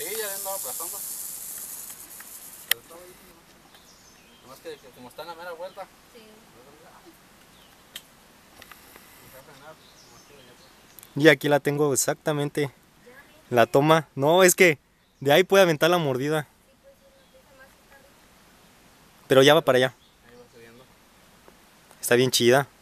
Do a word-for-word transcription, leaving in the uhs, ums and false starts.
Sí, ya le andaba aplastando. Pero estaba ahí, ¿no? Nomás que, que como está en la mera vuelta. Sí. Y aquí la tengo exactamente. La toma. No, es que de ahí puede aventar la mordida. Pero ya va para allá. Ahí va subiendo. Está bien chida.